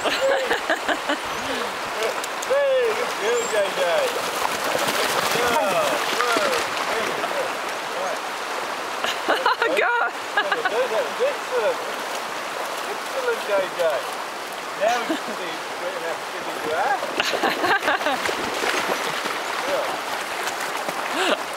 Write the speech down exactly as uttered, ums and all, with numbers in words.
Hey, good girl, J J. Yeah, whoa, very good. Right. Oh, God. That was excellent. Excellent, J J. Now we can see how steady you are. Yeah.